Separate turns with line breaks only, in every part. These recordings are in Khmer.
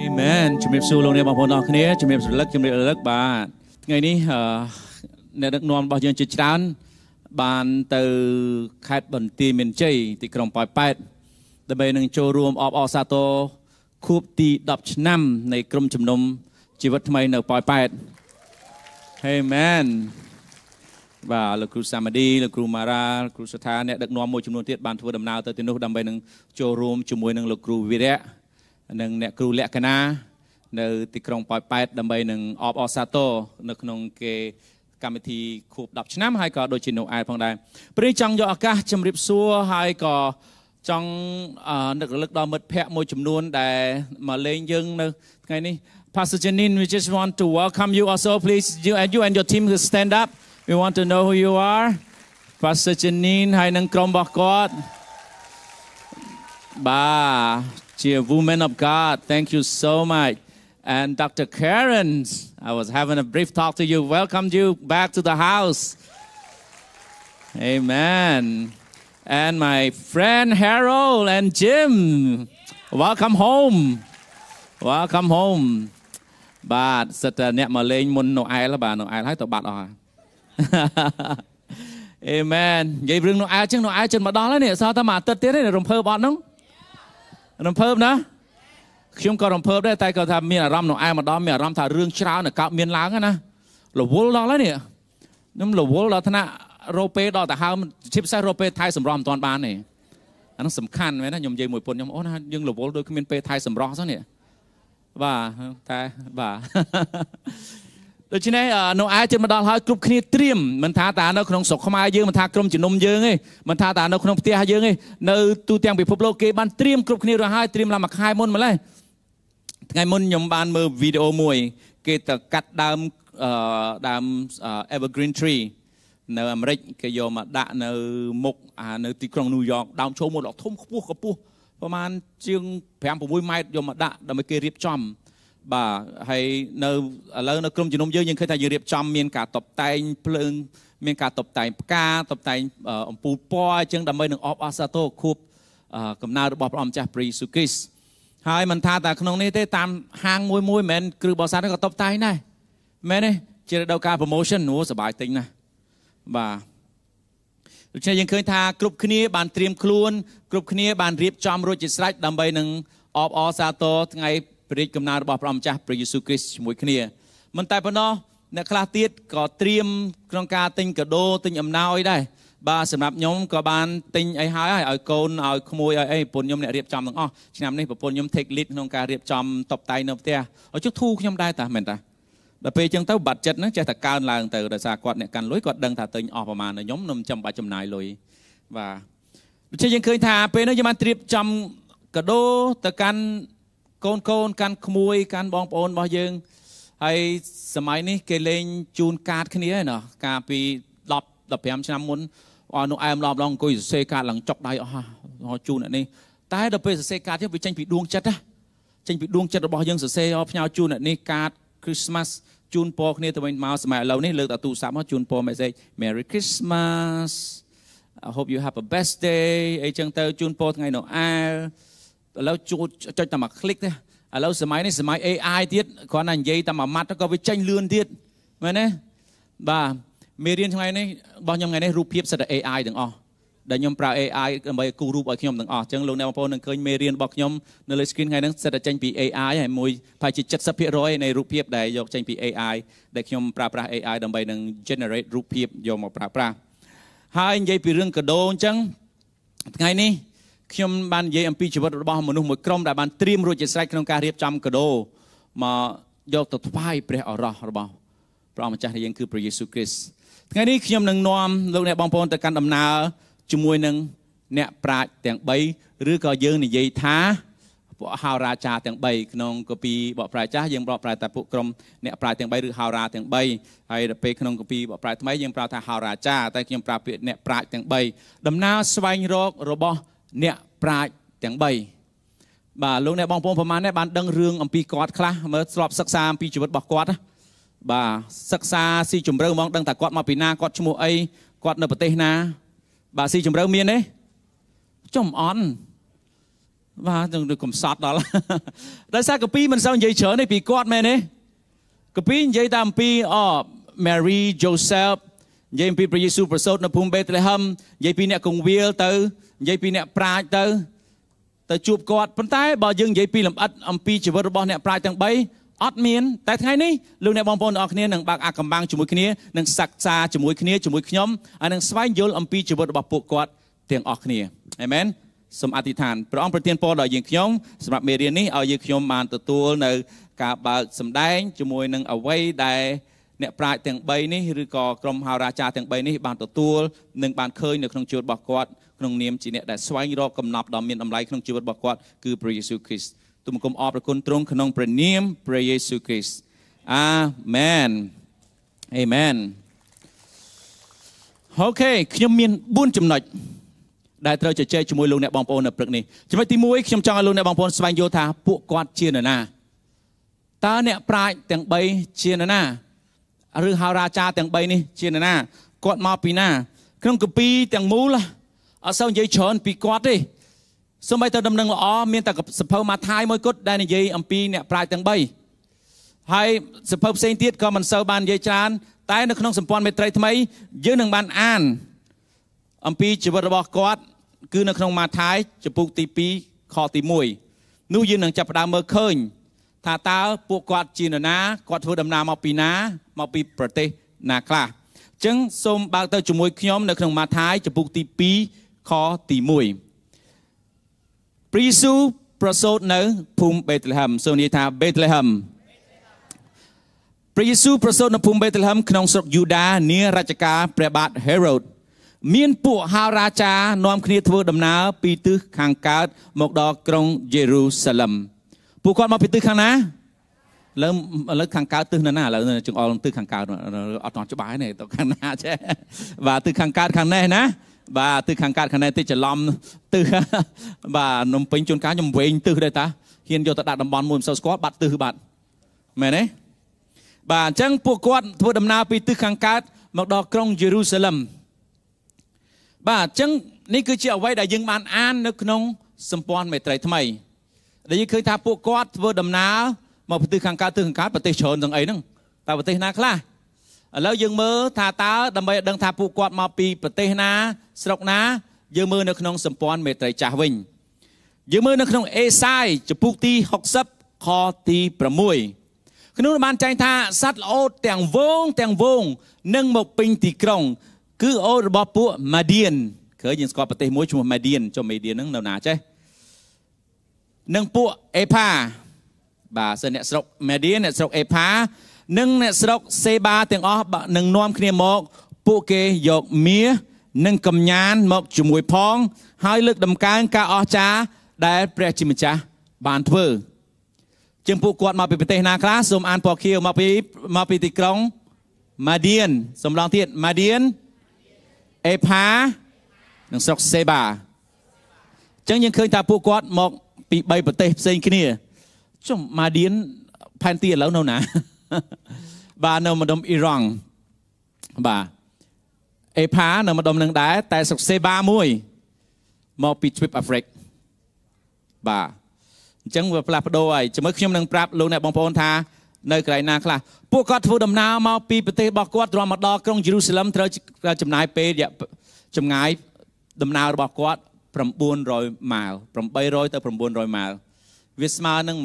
Amen ជំរាបសួរលោកអ្នកបងប្អូនអរគ្នាជំរាបសួរលឹកជំរាបលឹកបាទថ្ងៃនេះអ្នកដឹកនាំរបស់យើងជាច្រើនបានទៅខេត្តបន្ទាយមានជ័យទីក្រុងប៉ោយប៉ែតដើម្បីនឹងចូលរួមអបអរសាទរខួបទី10ឆ្នាំនៃក្រុមជំនុំជីវិតថ្មីនៅប៉ោយប៉ែត Amen បាទលោកគ្រូសាម៉ាឌីលោកគ្រូម៉ារ៉ាគ្រូសថាអ្នកដឹកនាំមួយចំនួនទៀតបានធ្វើដំណើរទៅទីនោះដើម្បីនឹងចូលរួមជាមួយនឹងលោកគ្រូវីរៈនិងអ្នកគ្រូលក្ខណានៅទីក្រុងប៉ោយប៉ែតដើម្បីនឹងអបអរសាទរនៅក្នុងគេកម្មវិធីខួប10ឆ្នាំហើយក៏ដូចជានៅឯផងដែរព្រះចង់យកឱកាសជម្រាបសួរហើយក៏ចង់នឹករលឹកដល់មិត្តភ័ក្តិមួយចំនួនដែលមកលេងយើងនៅថ្ងៃនេះ Pastor Janine we just want to welcome you also please you and your team to stand up we want to know who you are Pastor Janine ហើយនឹងក្រុមរបស់គាត់She a woman of God. Thank you so much. And Dr. Karen, I was having a brief talk to you. Welcomed you back to the house. Amen. And my friend Harold and Jim, welcome home. Welcome home. But sat net ma leñ mun no ai la ba no ai hai to bat oh. Amen. និយាយរឿងនោះអាចឹងនោះអាចិនមកដល់ហើយនេះសោះតែមកអាទិត្យទៀតទេរំភើបអត់ហ្នឹងរំភើបណាខ្ញុំក៏រំភើបដែរតែគាត់ថាមានអារម្មណ៍នៅឯម្ដងមានអារម្មណ៍ថារឿងច្រើនតែកើតមានឡើងណារវល់ដល់ហើយនេះខ្ញុំរវល់ដល់ថ្នាក់រោពេលដល់ទៅហើមជាពិសេសរោពេលថៃសម្រស់មិនទាន់បានទេអានោះសំខាន់មែនណាខ្ញុំនិយាយមួយពុនខ្ញុំអូនថាយើងរវល់ដូចគ្មានពេលថៃសម្រស់សោះនេះបាទតែបាទដូច្នេះនៅឯជិតមកដល់ហើយគ្រប់គ្នាត្រៀមមិនថាតានៅក្នុងស្រុកខ្មែរយើងមិនថាក្រុមជំនុំយើងទេមិនថាតានៅក្នុងផ្ទះយើងទេនៅទូទាំងពិភពលោកគេបានត្រៀមគ្រប់គ្នារួចហើយត្រៀមឡើងមួយខែមុនម្ល៉េះថ្ងៃមុនខ្ញុំបានមើលវីដេអូមួយគេទៅកាត់ដើម evergreen tree នៅអាមេរិកគេយកមកដាក់នៅមុខនៅទីក្រុងញូវយ៉កដើមឈើមួយដ៏ធំខ្ពស់ប្រហែលជាង 5-6 ម៉ែត្រយកមកដាក់ដើម្បីគេរៀបចំបាទហើយនៅឥឡូវនៅក្រុមជំនុំយើងឃើញថាយើងរៀបចំមានការតុបតែងភ្លើងមានការតុបតែងផ្កាតុបតែងអំពូលពណ៌អញ្ចឹងដើម្បីនឹងអបអរសាទរខួបកំណើតរបស់ព្រះអង្គម្ចាស់ព្រះយេស៊ូវគ្រីស្ទហើយមិនថាតែក្នុងនេះទេតាមហាងមួយមិនមែនគ្រឹះបរិស័ទក៏តុបតែងដែរមែនទេជារដូវកាល promotion នោះសប្បាយទិញណាស់បាទដូច្នេះយើងឃើញថាគ្រប់គ្នាបានត្រៀមខ្លួនគ្រប់គ្នាបានរៀបចំរួចជាស្រេចដើម្បីនឹងអបអរសាទរថ្ងៃព្រះរាជកំណើតរបស់ព្រះម្ចាស់ព្រះយេស៊ូវគ្រីស្ទជាមួយគ្នាមិនតែប៉ុណ្ណោះអ្នកខ្លះទៀតក៏ត្រៀមក្នុងការទិញកាដូទិញអំណោយដែរបាទសម្រាប់ខ្ញុំក៏បានទិញអីហើយឲ្យកូនឲ្យក្មួយឲ្យអីប្រពន្ធខ្ញុំអ្នករៀបចំទាំងអស់ឆ្នាំនេះប្រពន្ធខ្ញុំ take lead ក្នុងការរៀបចំតុបតែងនៅផ្ទះឲ្យជុះធូរខ្ញុំដែរតាមែនតាដល់ពេលអញ្ចឹងទៅបាត់ចិត្តហ្នឹងចេះតែកើនឡើងទៅដោយសារគាត់អ្នកកាន់លុយគាត់ដឹងថាទិញអស់ប្រមាណខ្ញុំមិនចាំបាច់ចំណាយលុយបាទដូច្នេះយើងឃើញថាពេលនេះយើងបានត្រៀមចំកាដូទៅកាន់កូនកាន់ក្មួយកាន់បងប្អូនរបស់យើងហើយសម័យនេះគេលេងជូនកាតគ្នាណាកាលពី10-15ឆ្នាំមុនអស់នោះអែមឡំឡងអង្គុយសរសេរកាតឡើងចុកដៃអស់ជូនអ្នកនេះតែដល់ពេលសរសេរកាតទៀតវាចេញពីដួងចិត្តណាចេញពីដួងចិត្តរបស់យើងសរសេរផ្ញើជូនអ្នកនេះកាត Christmas ជូនពរគ្នាទៅវិញមកសម័យឥឡូវនេះលើកតែទូរស័ព្ទមកជូនពរ message Merry Christmas I hope you have a best day អីចឹងទៅជូនពរថ្ងៃណូអែលឥឡូវចុចតែមួយ click ទេឥឡូវសម័យនេះសម័យ AI ទៀតគ្រាន់តែនិយាយតែមួយម៉ាត់ក៏វាចេញលឿនទៀតមែនទេបាទមេរៀនថ្ងៃនេះរបស់ខ្ញុំថ្ងៃនេះរូបភាពសិតតែ AI ទាំងអស់ដែលខ្ញុំប្រើ AI ដើម្បីគូររូបឲ្យខ្ញុំទាំងអស់អញ្ចឹងលោកអ្នកបងប្អូននឹងឃើញមេរៀនរបស់ខ្ញុំនៅលើ screen ថ្ងៃនេះសិតតែចេញពី AI ហើយមួយប្រហែលជា 70% នៃរូបភាពដែលយកចេញពី AI ដែលខ្ញុំប្រើប្រាស់ AI ដើម្បីនឹង generate រូបភាពយកមកប្រើប្រាស់ហើយនិយាយពីរឿងកាដូអញ្ចឹងថ្ងៃនេះខ្ញុំបាននិយាយអំពីជីវិតរបស់មនុស្សមួយក្រុមដែលបានត្រៀមរួចជាស្រេចក្នុងការរៀបចំកាដូមកយកទៅថ្វាយព្រះអរោះរបស់ព្រះអង្គម្ចាស់យើងគឺព្រះយេស៊ូវគ្រីស្ទថ្ងៃនេះខ្ញុំនឹងនាំលោកអ្នកបងប្អូនទៅកាន់ដំណើរជាមួយនឹងអ្នកប្រាជ្ញទាំង3ឬក៏យើងនិយាយថាពួកហោរាចារទាំង3ក្នុងគម្ពីរបកប្រែចាស់យើងបកប្រែតែពួកក្រុមអ្នកប្រាជ្ញទាំង3ឬហោរាទាំង3ហើយដល់ពេលក្នុងគម្ពីរបកប្រែថ្មីយើងប្រើថាហោរាចារតែខ្ញុំប្រើពាក្យអ្នកប្រាជ្ញទាំង3ដំណើរស្វែងរករបស់អ្នកប្រាជ្ញទាំង3បាទលោកអ្នកបងប្អូនប្រហែលនេះបានដឹងរឿងអំពីគាត់ខ្លះមើលស្របសិក្សាអំពីជីវិតរបស់គាត់បាទសិក្សាស៊ីជម្រៅហ្មងដឹងថាគាត់មកពីណាគាត់ឈ្មោះអីគាត់នៅប្រទេសណាបាទស៊ីជម្រៅមានទេចំអន់ và cùng sọt đó là tại sao cái pi mình sao vậy chở này bị quát mẹ này cái pi vậy tam pi Mary Joseph vậy pi Chúa Giêsuประสูติ ใน ភូមិ Bethlehem vậy pi អ្នក កងវាល ទៅ vậy pi អ្នក ប្រាជ្ញ ទៅ ជួប គាត់ ប៉ុន្តែ បើ យើង និយាយ ពី លំអិត អំពី ជីវិត របស់ អ្នក ប្រាជ្ញ ទាំង 3 អត់ មាន តែ ថ្ងៃ នេះ លោក អ្នក បងប្អូន ទាំង អស់ គ្នា នឹង បើក អាកំបាំង ជាមួយ គ្នា នឹង សិក្សា ជាមួយ គ្នា ជាមួយ ខ្ញុំ ហើយ នឹង ស្វែង យល់ អំពី ជីវិត របស់ ពួក គាត់ ទាំង អស់ គ្នា អាមែន សូម អធិដ្ឋាន ព្រះ អង្គ ប្រទាន ពរ ដល់ យើង ខ្ញុំ សម្រាប់ មេរៀន នេះ ឲ្យ យើង ខ្ញុំ បាន ទទួល នៅ ការ បើក សម្ដែង ជាមួយ នឹង អ្វី ដែល អ្នក ប្រាជ្ញ ទាំង 3 នេះ ឬ ក៏ ក្រុម ហោរាចារ្យ ទាំង 3 នេះ បាន ទទួល នឹង បាន ឃើញ នៅ ក្នុង ជីវិត របស់ គាត់ ក្នុង នាម ជា អ្នក ដែល ស្វែង រក កំណប់ ដ៏ មាន តម្លៃ ក្នុង ជីវិត របស់ គាត់ គឺ ព្រះ យេស៊ូវ គ្រីស្ទ ទូល បង្គំ អរ ព្រះគុណ ទ្រង់ ក្នុង ព្រះ នាម ព្រះ យេស៊ូវ គ្រីស្ទ អាមែន អេមែន អូខេ ខ្ញុំ មាន 4 ចំណុច ដែល ត្រូវ ជជែក ជាមួយ លោក អ្នក បងប្អូន នៅ ព្រឹក នេះ ចំណុច ទី 1 ខ្ញុំ ចង់ ឲ្យ លោក អ្នក បងប្អូន ស្វែង យល់ ថា ពួក គាត់ ជា នរណា តើ អ្នក ប្រាជ្ញ ទាំង 3 ជា នរណា ឬ ហោរាចារ្យ ទាំង 3 នេះ ជា នរណា គាត់ មក ពី ណា ក្នុង គម្ពីរ ទាំង មូល អត់ សូវ និយាយ ច្រើន ពី គាត់ ទេ សូម្បី តែ ដំណឹង ល្អ មាន តែ សភៅ ម៉ាថាយ មួយ គត់ ដែល និយាយ អំពី អ្នក ប្រាជ្ញ ទាំង 3 ហើយ សភៅ ផ្សេង ទៀត ក៏ មិន សូវ បាន និយាយ ច្រើន តែ នៅ ក្នុង សម្ព័ន្ធ មេត្រី ថ្មី យើង នឹង បាន អាន អំពី ជីវិត របស់ គាត់ គឺ នៅ ក្នុង ម៉ាថាយ ចំពុក ទី 2 ខ ទី 1 នោះ យើង នឹង ចាប់ ផ្ដើម មើល ឃើញ ថា តើ ពួក គាត់ ជា នរណា គាត់ ធ្វើ ដំណើរ មក ពី ណា មក ពី ប្រទេស ណា ខ្លះ ចឹង សូម បើក ទៅ ជាមួយ ខ្ញុំ នៅ ក្នុង ម៉ាថាយ ចំពុក ទី 2 ខ ទី 1 ព្រះ យេស៊ូវ ប្រសូត នៅ ភូមិ Bethlehem សូម និយាយ ថា Bethlehem ព្រះ យេស៊ូវ ប្រសូត នៅ ភូមិ Bethlehem ក្នុង ស្រុក យូដា នា រជ្ជកាល ព្រះ បាទ Herod មាន ពួក ហោរាចារ្យ នាំ គ្នា ធ្វើ ដំណើរ ពី ទិស ខាង កើត មក ដល់ ក្រុង យេរូសាឡឹម ពួក គាត់ មក ពី ទិស ខាង ណា លើ ខាង កើត ទិស ណា ឥឡូវ ចង្អុល ទិស ខាង កើត អត់ ច្បាស់ ទេ ទៅ ខាង ណា ចេះ បាទ ទិស ខាង កើត ខាង នេះ ណា បាទ ទិស ខាង កើត ខាង នេះ តិច ច្រឡំ ទិស បាទ នំពេញ ជួន កាល ខ្ញុំ វែង ទិស ដែរ តា ហ៊ាន យក ទៅ ដាក់ តំបន់ មួយ មិនសូវ ស្គាល់ បាត់ ទិស បាត់ មែន ទេ បាទ អញ្ចឹង ពួក គាត់ ធ្វើ ដំណើរ ពី ទិស ខាង កើត មក ដល់ ក្រុង យេរូសាឡឹម បាទ អញ្ចឹង នេះ គឺជា អ្វី ដែល យើង បាន អាន នៅ ក្នុង សម្ព័ន្ធ មេត្រី ថ្មី ដែល យើង ឃើញ ថា ពួក គាត់ ធ្វើ ដំណើរ មក ពី ទិស ខាង កើត ទិស ខាង កើត ប្រទេស ច្រើន ទាំង អី ហ្នឹង តើ ប្រទេស ណា ខ្លះ ឥឡូវ យើង មើល ថា តើ ដើម្បី ដឹង ថា ពួក គាត់ មក ពី ប្រទេស ណា ស្រុក ណា យើង មើល នៅ ក្នុង សម្ព័ន្ធ មេត្រី ចាស់ វិញ យើង មើល នៅ ក្នុង អេសាយ ចំពុក ទី 60 ខ ទី 6 ក្នុង បាន ចែង ថា សត្វ ល្អោត ទាំង វង នឹង មក ពេញ ទី ក្រុង គឺ អូត របស់ ពួក ម៉ាឌៀន ឃើញ យើង ស្គាល់ ប្រទេស មួយ ឈ្មោះ ម៉ាឌៀន ចុះ ម៉ាឌៀន ហ្នឹង នៅ ណា ចេះ នឹង ពួក អេផា បាទ សិន អ្នក ស្រុក ម៉ាឌៀន អ្នក ស្រុក អេផា និង អ្នក ស្រុក សេបា ទាំង អស់ នឹង នាំ គ្នា មក ពួក គេ យក មាស និង កំញាន មក ជាមួយ ផង ហើយ លើក ដំកើង ការ អស្ចារ្យ ដែល ព្រះ ជា ម្ចាស់ បាន ធ្វើ ជាង ពួក គាត់ មក ពី ប្រទេស ណា ខ្លះ សូម អាន ពណ៌ ខៀវ មក ពី ទី ក្រុង ម៉ាឌៀន សំឡង ទៀត ម៉ាឌៀន អេផា និង ស្រុក សេបា អញ្ចឹង យើង ឃើញ ថា ពួក គាត់ មក ពី 3 ប្រទេស ផ្សេង គ្នា ចុះ ម៉ាឌៀន ផែនទី ឥឡូវ នៅ ណា បាទ នៅ ម្ដុំ អ៊ីរ៉ង់ បាទ អេផា នៅ ម្ដុំ នឹង ដែរ តែ ស្រុក សេបា មួយ មក ពី ទ្វីប អាហ្វ្រិក បាទ អញ្ចឹង វា ផ្លាស់ប្ដូរ ហើយ ជាមួយ ខ្ញុំ នឹង ប្រាប់ លោក អ្នក បងប្អូន ថា នៅ កន្លែង ណា ខ្លះ ពួក គាត់ ធ្វើ ដំណើរ មក ពី ប្រទេស របស់ គាត់ ទ្រាំ មក ដល់ ក្រុង យេរូសាឡឹម ត្រូវ ចំណាយ ពេល ចម្ងាយ ដំណើរ របស់ គាត់ 900 ម៉ាល់ 800 ទៅ 900 ម៉ាល់ វា ស្មើ នឹង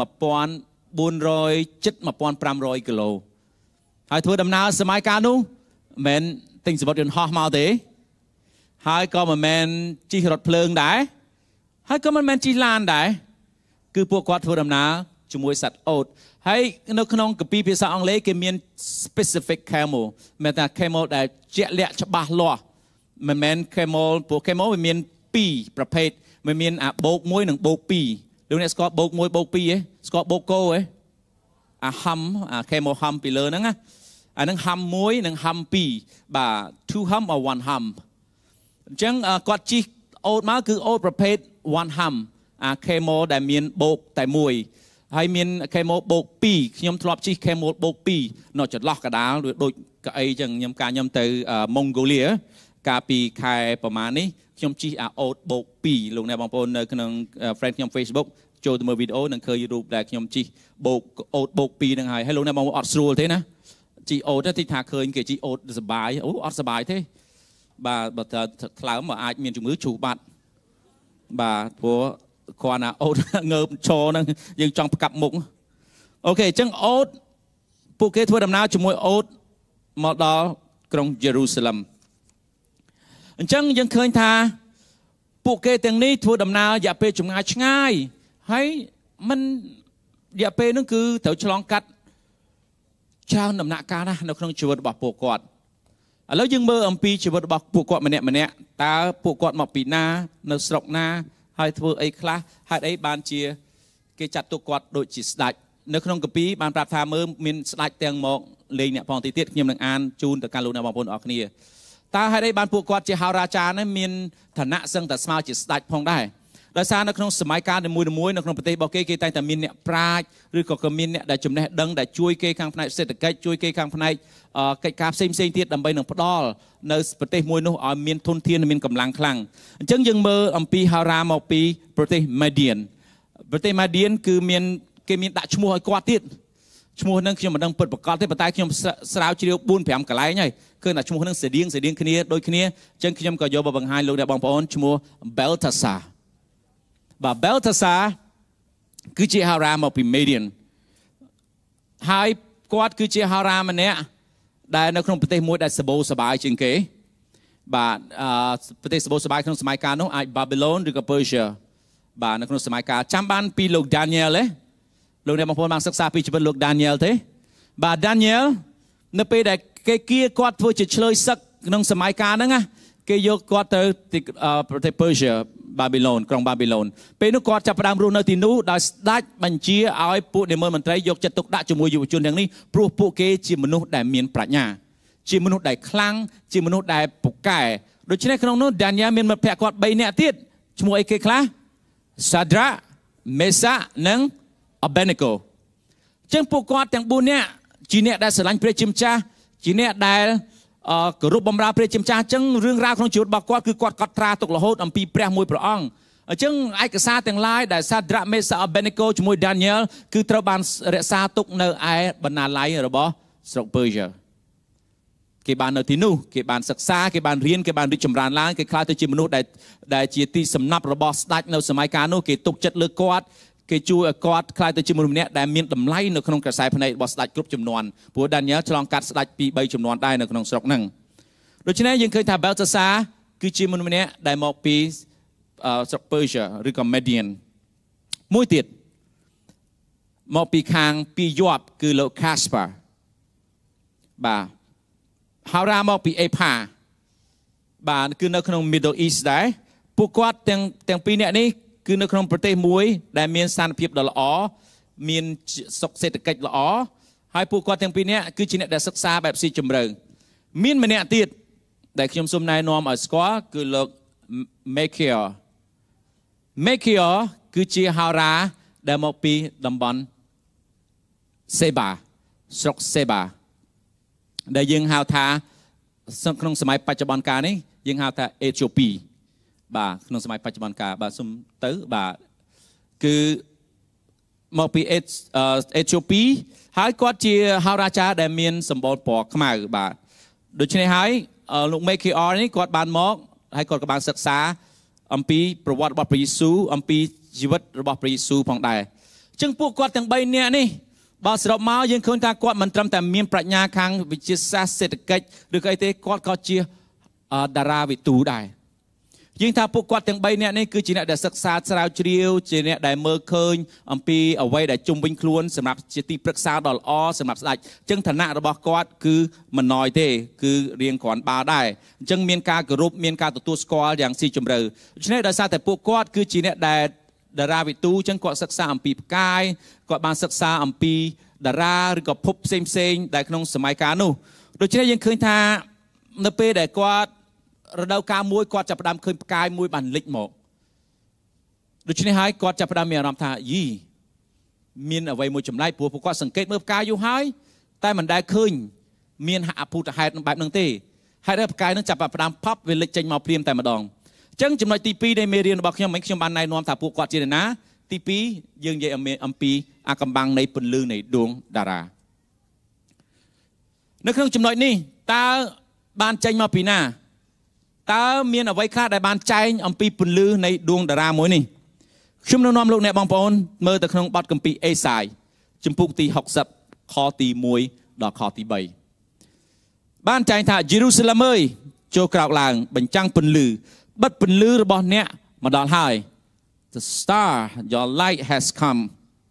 1400 ជិត 1500 គីឡូ ហើយ ធ្វើ ដំណើរ សម័យ កាល នោះ មិន ទិញ សមុទ្រ យន្តហោះ មក ទេ ហើយ ក៏ មិន មែន ជិះ រថ ភ្លើង ដែរ ហើយ ក៏ មិន មែន ជិះ ឡាន ដែរ គឺ ពួក គាត់ ធ្វើ ដំណើរ ជាមួយ សត្វ អូត ហើយ នៅ ក្នុង គម្ពីរ ភាសា អង់គ្លេស គេ មាន specific camel មាន ថា camel ដែល ជាក់ លាក់ ច្បាស់ លាស់ មិន មែន camel ពួក camel វា មាន 2 ប្រភេទ វា មាន អា បូក 1 និង បូក 2 លោក អ្នក ស្គាល់ បូក 1 បូក 2 ទេ ស្គាល់ បូក គោ ទេ អា hum អា camel hum ពី លើ ហ្នឹង ណា អា ហ្នឹង hum 1 និង hum 2 បាទ two hum or one hum អញ្ចឹង គាត់ ជិះ អូត មក គឺ អូត ប្រភេទ one hum អា camel ដែល មាន បូក តែ 1 ហើយ មាន camel បូក 2 ខ្ញុំ ធ្លាប់ ជិះ camel បូក 2 នៅ ចន្លោះ កដាល ដូច កៅអី ចឹង ខ្ញុំ ទៅ Mongolia កាល ពី ខែ ប្រហែល នេះខ្ញុំជីអាអូតបូក2លោកអ្នកបងប្អូននៅក្នុង friend ខ្ញុំ Facebook ចូលទៅមើលវីដេអូនឹងឃើញរូបដែលខ្ញុំជីបូកអូតបូក2ហ្នឹងហើយលោកអ្នកបងប្អូនអត់ស្រួលទេណាជីអូតទីថាឃើញគេជីអូតសបាយអូអត់សបាយទេបាទបើថ្លើមអាចមានជំងឺឈូសបាត់បាទព្រោះគ្រាន់តែអូតងើបឈរហ្នឹងយើងចង់ផ្កាប់មុខអូខេអញ្ចឹងអូតពួកគេធ្វើដំណើរជាមួយអូតមកដល់ក្រុងយេរូសាឡិមអញ្ចឹងយើងឃើញថាពួកគេទាំងនេះធ្វើដំណើររយៈពេលចម្ងាយឆ្ងាយហើយมันរយៈពេលហ្នឹងគឺត្រូវឆ្លងកាត់ច្រើនដំណាក់កាលណាស់នៅក្នុងជីវិតរបស់ពួកគាត់ឥឡូវយើងមើលអំពីជីវិតរបស់ពួកគាត់ម្នាក់តើពួកគាត់មកពីណានៅស្រុកណាហើយធ្វើអីខ្លះហេតុអីបានជាគេចាត់ទុកគាត់ដូចជាស្ដេចនៅក្នុងកាពីបានប្រាប់ថាមើលមានស្ដេចទាំងមកលេងអ្នកផងទីទៀតខ្ញុំនឹងអានជូនទៅកាន់លោកអ្នកបងប្អូនអរគ្នាតើហេតុអីបានពួកគាត់ជាហោរាចារ្យនេះមានឋានៈសឹងតែស្មើជាស្ដេចផងដែរដោយសារនៅក្នុងសម័យកាលនីមួយៗនៅក្នុងប្រទេសរបស់គេតែងតែមានអ្នកប្រាជ្ញឬក៏មានអ្នកដែលចំណេះដឹងដែលជួយគេខាងផ្នែកសេដ្ឋកិច្ចជួយគេខាងផ្នែកកិច្ចការផ្សេងទៀតដើម្បីនឹងផ្ដល់នៅប្រទេសមួយនោះឲ្យមានធនធានមានកម្លាំងខ្លាំងអញ្ចឹងយើងមើលអំពីហោរាមកពីប្រទេសម៉ាឌៀនគឺគេមានដាក់ឈ្មោះឲ្យគាត់ទៀតឈ្មោះហ្នឹងខ្ញុំមិនដឹងពិតប្រាកដទេប៉ុន្តែខ្ញុំស្រាវជ្រាវ 4-5 កន្លែងហើយឃើញថាឈ្មោះហ្នឹងស្រដៀងគ្នាដូចគ្នាអញ្ចឹងខ្ញុំក៏យកមកបង្ហាញលោកអ្នកបងប្អូនឈ្មោះ Belteshazzar បាទ Belteshazzar គឺជាហោរាមកពី Median ហើយគាត់គឺជាហោរាម្នាក់ដែលនៅក្នុងប្រទេសមួយដែលសបោសបាយជាងគេបាទប្រទេសសបោសបាយក្នុងសម័យកាលនោះអាច Babylon ឬក៏ Persia បាទនៅក្នុងសម័យកាលចាំបានពីលោក Daniel ទេលោកអ្នកបងប្អូនបានសិក្សាពីជីវិតលោក Daniel ទេបាទ Daniel នៅពេលដែលគេគៀគាត់ធ្វើជាឆ្លើយសឹកក្នុងសម័យកាលហ្នឹងណាគេយកគាត់ទៅប្រទេស Persia Babylon ក្រុង Babylon ពេលនោះគាត់ចាប់ផ្ដើមរស់នៅទីនោះដោយស្ដេចបញ្ជាឲ្យពួកនាយកមន្ត្រីយកចិត្តទុកដាក់ជាមួយយុវជនទាំងនេះព្រោះពួកគេជាមនុស្សដែលមានប្រាជ្ញាជាមនុស្សដែលខ្លាំងជាមនុស្សដែលពូកែដូច្នេះក្នុងនោះ Daniel មានមិត្តភក្តិគាត់3នាក់ទៀតឈ្មោះអីគេខ្លះ Shadrach Meshach និង Abednego អញ្ចឹងពួកគាត់ទាំង4នាក់ជាអ្នកដែលស្រឡាញ់ព្រះជាម្ចាស់ជាអ្នកដែលគោរពបម្រើព្រះជាម្ចាស់អញ្ចឹងរឿងរ៉ាវក្នុងជីវិតរបស់គាត់គឺគាត់កត់ត្រាទុករហូតអំពីព្រះមួយព្រះអង្គអញ្ចឹងឯកសារទាំងឡាយដែល Shadrach Meshach Abednego ជាមួយ Daniel គឺត្រូវបានរក្សាទុកនៅឯបណ្ណាល័យរបស់ស្រុក Persia គេបាននៅទីនោះគេបានសិក្សាគេបានរៀនគេបានរីកចម្រើនឡើងគេខ្លាចទៅជាមនុស្សដែលជាទីសំណាប់របស់ស្ដេចនៅសម័យកាលនោះគេទុកចិត្តលើគាត់គេជួយឲ្យគាត់ខ្លាចទៅជាមនុស្សម្នាក់ដែលមានតម្លៃនៅក្នុងក្រសែភ្នែករបស់ស្ដេចគ្រប់ចំនួនព្រោះ Daniel ឆ្លងកាត់ស្ដេច2-3ចំនួនដែរនៅក្នុងស្រុកហ្នឹងដូច្នេះយើងឃើញថា Belteshazzar គឺជាមនុស្សម្នាក់ដែលមកពីស្រុក Persia ឬក៏ Median មួយទៀតមកពីខាងពីយប់គឺលោក Caspar បាទហោរាមកពី Epa បាទគឺនៅក្នុង Middle East ដែរពួកគាត់ទាំងពីរនាក់នេះគឺនៅក្នុងប្រទេសមួយដែលមានស្ថានភាពដ៏ល្អមានសុខសេដ្ឋកិច្ចល្អហើយពួកគាត់ទាំងពីរនាក់គឺជាអ្នកដែលសិក្សាបែបស៊ីជម្រៅមានម្នាក់ទៀតដែលខ្ញុំសូមណែនាំឲ្យស្គាល់គឺលោក Melchior គឺជាហោរាដែលមកពីតំបន់សេបាស្រុកសេបាដែលយើងហៅថាក្នុងសម័យបច្ចុប្បន្នកាលនេះយើងហៅថាអេធីអូពីបាទក្នុងសម័យបច្ចុប្បន្នកាលបាទសុំទៅបាទគឺមកពីអេធីអូពីហើយគាត់ជាហោរាចារ្យដែលមានសម្បល់ពណ៌ខ្មៅបាទដូច្នេះហើយលោក Melchior នេះគាត់បានមកហើយគាត់ក៏បានសិក្សាអំពីប្រវត្តិរបស់ព្រះយេស៊ូវអំពីជីវិតរបស់ព្រះយេស៊ូវផងដែរអញ្ចឹងពួកគាត់ទាំង3នាក់នេះបើសរុបមកយើងឃើញថាគាត់មិនត្រឹមតែមានប្រាជ្ញាខាងវិទ្យាសាស្ត្រសេដ្ឋកិច្ចឬក៏អីទេគាត់ក៏ជាតារាវិទូដែរយើងថាពួកគាត់ទាំង3នាក់នេះគឺជាអ្នកដែលសិក្សាស្រាវជ្រាវជាអ្នកដែលមើលឃើញអំពីអ្វីដែលជុំវិញខ្លួនសម្រាប់ជាទីប្រឹក្សាដ៏ល្អសម្រាប់ស្ដេចអញ្ចឹងឋានៈរបស់គាត់គឺមិនណយទេគឺរៀងគ្រាន់បើដែរអញ្ចឹងមានការគោរពមានការទទួលស្គាល់យ៉ាងស៊ីជម្រៅដូច្នេះដោយសារតែពួកគាត់គឺជាអ្នកដែលតារាវិទូអញ្ចឹងគាត់សិក្សាអំពីផ្កាយគាត់បានសិក្សាអំពីតារាឬក៏ភពផ្សេងដែលក្នុងសម័យកាលនោះដូច្នេះយើងឃើញថានៅពេលដែលគាត់រដូវកាលមួយគាត់ចាប់ផ្ដើមឃើញផ្កាយមួយបានលេចមកដូច្នេះហើយគាត់ចាប់ផ្ដើមមានអារម្មណ៍ថាមានអ្វីមួយចម្លែកព្រោះពួកគាត់សង្កេតមើលផ្កាយយូរហើយតែមិនដែលឃើញមានអភូតហេតុបែបហ្នឹងទេហើយផ្កាយហ្នឹងចាប់ផ្ដើមផប់វាលេចចេញមកព្រាមតែម្ដងចឹងចំណុចទី2នៃមេរៀនរបស់ខ្ញុំខ្ញុំបានណែនាំថាពួកគាត់ជាណាទី2យើងនិយាយអំពីអាកំបាំងនៃពន្លឺនៃដួងតារានៅក្នុងចំណុចនេះតើបានចេញមកពីណាតើមានអ្វីខ្លះដែលបានចែងអំពីពន្លឺនៃដួងតារាមួយនេះខ្ញុំនឹងនាំលោកអ្នកបងប្អូនមើលទៅក្នុងបទគម្ពីរអេសាយជំពូកទី60ខទី1ដល់ខទី3បានចែងថាយេរូសាឡឹមអើយចូលក្រោកឡើងបញ្ចាំងពន្លឺបិទពន្លឺរបស់អ្នកមកដល់ហើយ The star your light has come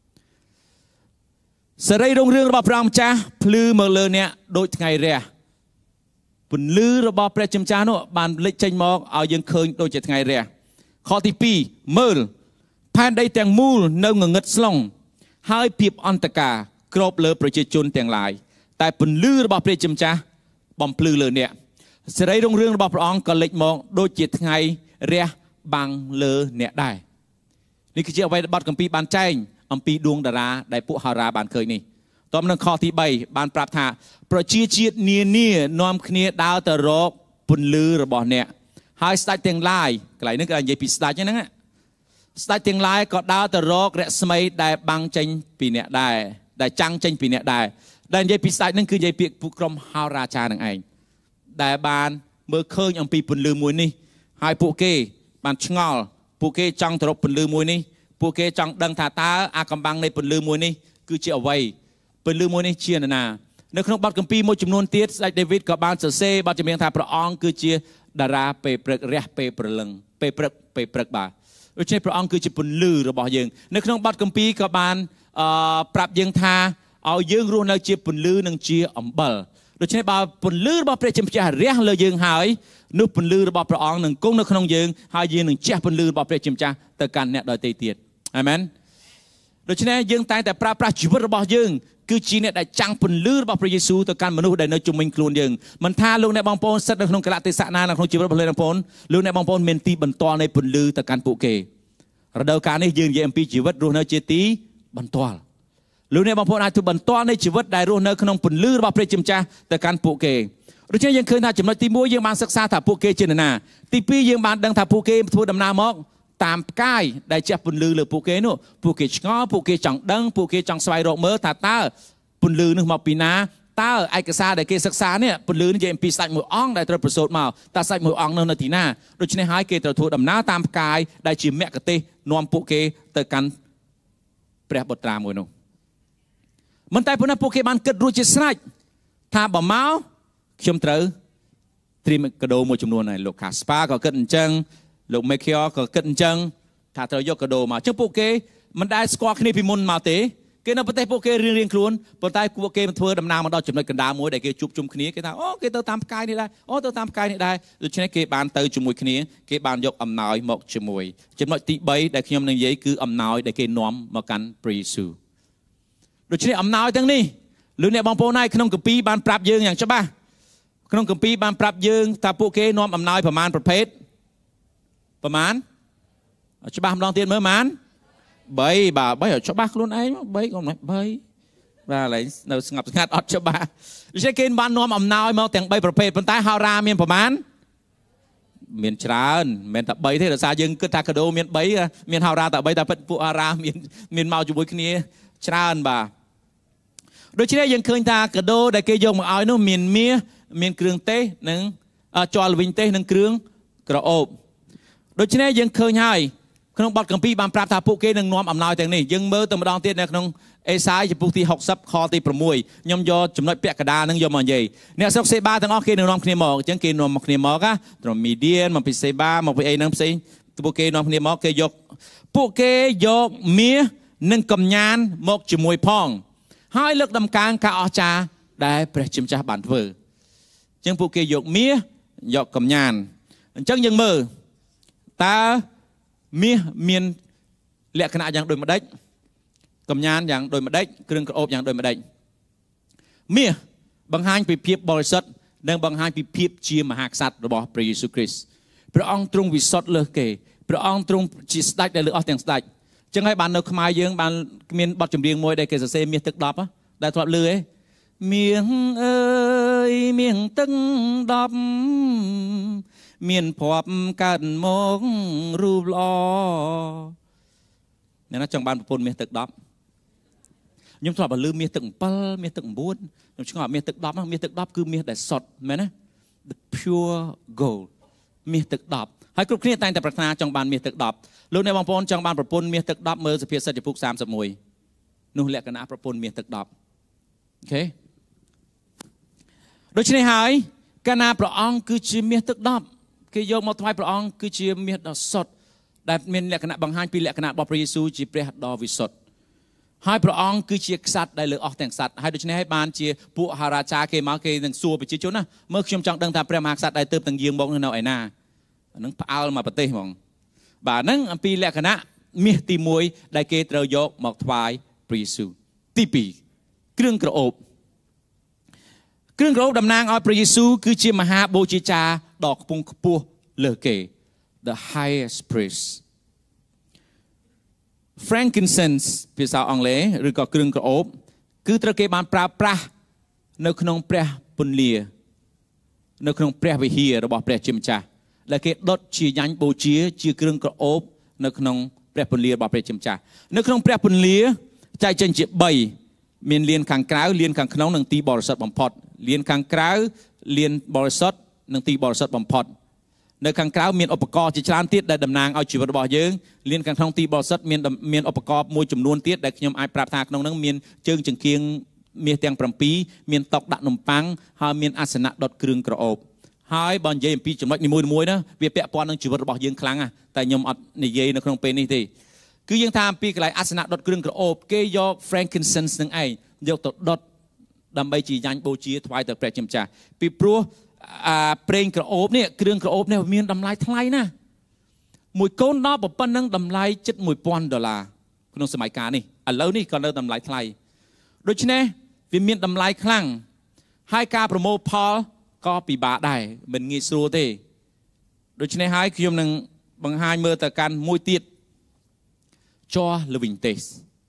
សេរីរុងរឿងរបស់ព្រះអង្គម្ចាស់ភ្លឺមកលើអ្នកដូចថ្ងៃរះពន្លឺរបស់ព្រះជាម្ចាស់នោះបានលេចចេញមកឲ្យយើងឃើញដូចជាថ្ងៃរះខទី2មើលផែនដីទាំងមូលនៅងងឹតស្លុងហើយភាពអន្តការគ្របលើប្រជាជនទាំងឡាយតែពន្លឺរបស់ព្រះជាម្ចាស់បំភ្លឺលើអ្នកសេរីរុងរឿងរបស់ព្រះអង្គក៏លេចមកដូចជាថ្ងៃរះបាំងលើអ្នកដែរនេះគឺជាអ្វីដែលបទគម្ពីរបានចែងអំពីដួងតារាដែលពួកហោរាបានឃើញនេះតបនឹងខទី3បានប្រាប់ថាប្រជាជាតិនានានាំគ្នាដើរទៅរកពន្លឺរបស់អ្នកហើយស្ដេចទាំងឡាយកន្លែងនេះគេនិយាយពីស្ដេចហ្នឹងស្ដេចទាំងឡាយក៏ដើរទៅរករស្មីដែលបាំងចេញពីអ្នកដែរដែលចាំងចេញពីអ្នកដែរដែលនិយាយពីស្ដេចហ្នឹងគឺនិយាយពីពួកក្រុមហោរាចារនឹងឯងដែលបានមើលឃើញអំពីពន្លឺមួយនេះហើយពួកគេបានឆ្ងល់ពួកគេចង់ទៅរកពន្លឺមួយនេះពួកគេចង់ដឹងថាតើអាកំបាំងនៃពន្លឺមួយនេះគឺជាអ្វីពន្លឺមួយនេះជានរណានៅក្នុងបទគម្ពីរមួយចំនួនទៀតស្ដេចដាវីតក៏បានសរសេរបទចម្រៀងថាព្រះអង្គគឺជាតារាពេលព្រឹករះពេលព្រលឹងពេលព្រឹកបាទដូច្នេះព្រះអង្គគឺជាពន្លឺរបស់យើងនៅក្នុងបទគម្ពីរក៏បានប្រាប់យើងថាឲ្យយើងរស់នៅជាពន្លឺនិងជាអំបិលដូច្នេះបើពន្លឺរបស់ព្រះជាម្ចាស់រះលើយើងហើយនោះពន្លឺរបស់ព្រះអង្គនឹងគង់នៅក្នុងយើងហើយយើងនឹងជះពន្លឺរបស់ព្រះជាម្ចាស់ទៅកាន់អ្នកដទៃទៀតអាមែនដូច្នេះយើងតែងតែប្រើប្រាស់ជីវិតរបស់យើងគឺជាអ្នកដែលចាំងពន្លឺរបស់ព្រះយេស៊ូវទៅកាន់មនុស្សដែលនៅជុំវិញខ្លួនយើងមិនថាលោកអ្នកបងប្អូនស្ថិតនៅក្នុងកលៈទេសៈណានៅក្នុងជីវិតរបស់លោកអ្នកបងប្អូនលោកអ្នកបងប្អូនមានទីបន្ទាល់នៃពន្លឺទៅកាន់ពួកគេរដូវកាលនេះយើងនិយាយអំពីជីវិតរស់នៅជាទីបន្ទាល់លោកអ្នកបងប្អូនអាចធ្វើបន្ទាល់នៃជីវិតដែលរស់នៅក្នុងពន្លឺរបស់ព្រះជាម្ចាស់ទៅកាន់ពួកគេដូច្នេះយើងឃើញថាចំណុចទី1យើងបានសិក្សាថាពួកគេជានរណាទី2យើងបានដឹងថាពួកគេធ្វើដំណើរមកតាមផ្កាយដែលជះពន្លឺលើពួកគេនោះពួកគេឆ្ងល់ពួកគេចង់ដឹងពួកគេចង់ស្វែងរកមើលថាតើពន្លឺនោះមកពីណាតើឯកសារដែលគេសិក្សានេះពន្លឺនេះនិយាយអំពីស្ដេចមួយអង្គដែលត្រូវប្រសូតមកតើស្ដេចមួយអង្គនៅទីណាដូច្នេះហើយគេត្រូវធ្វើដំណើរតាមផ្កាយដែលជាមគ្គទេសនាំពួកគេទៅកាន់ព្រះបុត្រាមួយនោះមិនតែប៉ុណ្ណោះពួកគេបានគិតរួចជាស្រេចថាបើមកខ្ញុំត្រូវត្រៀមកាដូមួយចំនួនហើយលោកខាស្ប៉ាក៏គិតអញ្ចឹងលោកមេខៀក៏គិតអញ្ចឹងថាត្រូវយកកាដូមកអញ្ចឹងពួកគេមិនដែលស្គាល់គ្នាពីមុនមកទេគេនៅប្រទេសពួកគេរៀងខ្លួនប៉ុន្តែពួកគេធ្វើដំណើរមកដល់ចំណុចកណ្ដាលមួយដែលគេជួបជុំគ្នាគេថាអូគេទៅតាមផ្កាយនេះដែរអូទៅតាមផ្កាយនេះដែរដូច្នេះគេបានទៅជាមួយគ្នាគេបានយកអំណោយមកជាមួយចំណុចទី3ដែលខ្ញុំនឹងនិយាយគឺអំណោយដែលគេនាំមកកាន់ព្រះយេស៊ូវដូច្នេះអំណោយទាំងនេះលោកអ្នកបងប្អូនហើយក្នុងគម្ពីរបានប្រាប់យើងយ៉ាងច្បាស់ក្នុងគម្ពីរបានប្រាប់យើងថាពួកគេនាំអំណោយប្រមាណប្រភេទប្រមាណច្បាស់ម្ដងទៀតមើលប្រមាណ3បាទ3ឲ្យច្បាស់ខ្លួនឯង3កុំ3បាទឥឡូវនៅស្ងប់ស្ងាត់អត់ច្បាស់ដូច្នេះគេបាននាំអំណោយមកទាំង3ប្រភេទប៉ុន្តែហោរាមានប្រមាណមានច្រើនមិនមែនតែ3ទេដោយសារយើងគិតថាកាដូមាន3មានហោរាតែ3តែពិតពួកហោរាមានមកជាមួយគ្នាច្រើនបាទដូច្នេះយើងឃើញថាកាដូដែលគេយកមកឲ្យនោះមានមាសមានគ្រឿងទេសនិងជ័រល្វីងទេសនិងគ្រឿងក្រអូបដូច្នេះយើងឃើញហើយក្នុងបទគម្ពីរបានប្រាប់ថាពួកគេនឹងនាំអំណោយទាំងនេះយើងមើលទៅម្ដងទៀតនៅក្នុងអេសាយចំពុកទី60ខទី6ខ្ញុំយកចំណុចពាក់កណ្ដាលនឹងយកមកនិយាយអ្នកស្រុកសេបាទាំងអស់គេនឹងនាំគ្នាមកអញ្ចឹងគេនាំមកគ្នាមកត្រឹមមីឌៀនមកពីសេបាមកពីអីហ្នឹងផ្សេងពួកគេនាំគ្នាមកគេយកមាសនិងកំញានមកជាមួយផងហើយលើកដំកើងការអស្ចារ្យដែលព្រះជាម្ចាស់បានធ្វើអញ្ចឹងពួកគេយកមាសយកកំញានអញ្ចឹងយើងមើលតើមាសមានលក្ខណៈយ៉ាងដូចម្ដេចកំញានយ៉ាងដូចម្ដេចគ្រឿងក្រអូបយ៉ាងដូចម្ដេចមាសបង្ហាញពីភាពបរិសុទ្ធនិងបង្ហាញពីភាពជាមហាក្សត្ររបស់ព្រះយេស៊ូវគ្រីស្ទព្រះអង្គទ្រង់វិសុទ្ធលើសគេព្រះអង្គទ្រង់ជាស្ដេចដែលលើសអស់ទាំងស្ដេចអញ្ចឹងហើយបាននៅខ្មែរយើងបានមានបទចម្រៀងមួយដែលគេសរសេរមាសទឹក10ដែលធ្លាប់ឮឯងមាសអើយមាសទឹកមានភ័ព្វកើតមករូបល្អអ្នកណាចង់បានប្រពន្ធមាសទឹក10ខ្ញុំធ្លាប់ឮមាសទឹក7មាសទឹក9ខ្ញុំឆ្ងល់មាសទឹក10មាសទឹក10គឺមាសដែលសុទ្ធមែនទេ the pure gold មាសទឹក10ហើយគ្រប់គ្នាតែងតែប្រាថ្នាចង់បានមាសទឹក10លោកអ្នកបងប្អូនចង់បានប្រពន្ធមាសទឹក10មើលសុភាសិតចំពុក31នោះលក្ខណៈប្រពន្ធមាសទឹក10អូខេដូច្នេះហើយកាលណាព្រះអង្គគឺជាមាសទឹក10គេយកមកថ្វាយព្រះអង្គគឺជាមាសដ៏សុទ្ធដែលមានលក្ខណៈបង្ហាញពីលក្ខណៈរបស់ព្រះយេស៊ូវជាព្រះដ៏វិសុទ្ធហើយព្រះអង្គគឺជាក្សត្រដែលលើអស់ទាំងក្សត្រហើយដូច្នេះហើយបានជាពួកហារាចាគេមកគេនឹងសួរប្រជាជនណាមើលខ្ញុំចង់ដឹងថាព្រះមហាក្សត្រដែលទើបទាំងយាងមកនៅឯណាអានឹងផ្អើលមកប្រទេសហ្មងបាទហ្នឹងអំពីលក្ខណៈមាសទី1ដែលគេត្រូវយកមកថ្វាយព្រះយេស៊ូវទី2គ្រឿងក្រអូបគ្រឿងក្រអូបតំណាងឲ្យព្រះយេស៊ូវគឺជាមហាបូជាចារដ៏ខ្ពង់ខ្ពស់លើគេ the highest priest frankincense ភាសាអង់គ្លេសឬក៏គ្រឿងក្រអូបគឺត្រូវគេបានប្រើប្រាស់នៅក្នុងព្រះពន្លានៅក្នុងព្រះវិហាររបស់ព្រះជាម្ចាស់ដែលគេដុតជាយ៉ាញ់បូជាជាគ្រឿងក្រអូបនៅក្នុងព្រះពន្លារបស់ព្រះជាម្ចាស់នៅក្នុងព្រះពន្លាចែកចេញជា3មានលានខាងក្រៅលានខាងក្នុងនិងទីបរិសុទ្ធបំផុតលានខាងក្រៅលានបរិសុទ្ធនិងទីបរិសុទ្ធបំផុតនៅខាងក្រៅមានឧបករណ៍ជាច្រើនទៀតដែលតំណាងឲ្យជីវិតរបស់យើងលានខាងក្នុងទីបរិសុទ្ធមានឧបករណ៍មួយចំនួនទៀតដែលខ្ញុំអាចប្រាប់ថាក្នុងនោះមានជើងចង្គៀងមាសទាំង7មានតុដាក់នំប៉័ងហើយមានអាសនៈដុតគ្រឿងក្រអូបហើយបើនិយាយអំពីចំណុចនីមួយៗណាវាពាក់ព័ន្ធនឹងជីវិតរបស់យើងខ្លាំងណាស់តែខ្ញុំអត់និយាយនៅក្នុងពេលនេះទេគឺយើងថាអំពីកន្លែងអាសនៈដុតគ្រឿងក្រអូបគេយក frankincense នឹងឯងយកទៅដុតដើម្បីជាយ៉ាញ់បូជាថ្វាយទៅព្រះជាម្ចាស់ពីព្រោះប្រេងក្រអូបនេះគ្រឿងក្រអូបនេះមានតម្លៃថ្លៃណាស់មួយកូនដល់ប៉ុណ្ណឹងតម្លៃជិត$1000ក្នុងសម័យកាលនេះឥឡូវនេះក៏នៅតម្លៃថ្លៃដូច្នេះវាមានតម្លៃខ្លាំងហើយការប្រមូលផលក៏ពិបាកដែរមិនងាយស្រួលទេដូច្នេះហើយខ្ញុំនឹងបង្ហាញមើលទៅកាន់មួយទៀតជ័រល្វីងទេស